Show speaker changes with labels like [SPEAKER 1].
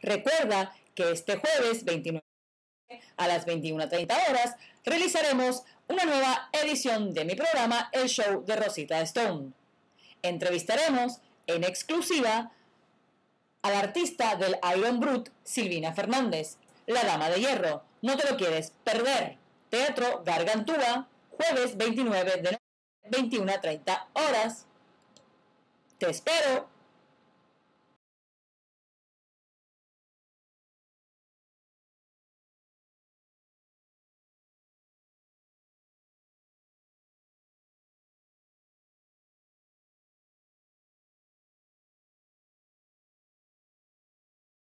[SPEAKER 1] Recuerda que este jueves 29 a las 21:30 horas realizaremos una nueva edición de mi programa El Show de Rosita Stone. Entrevistaremos en exclusiva a la artista del Iron Brut, Silvina Fernández, la Dama de Hierro. No te lo quieres perder. Teatro Gargantúa, jueves 29 de noviembre, 21:30 horas. Te espero.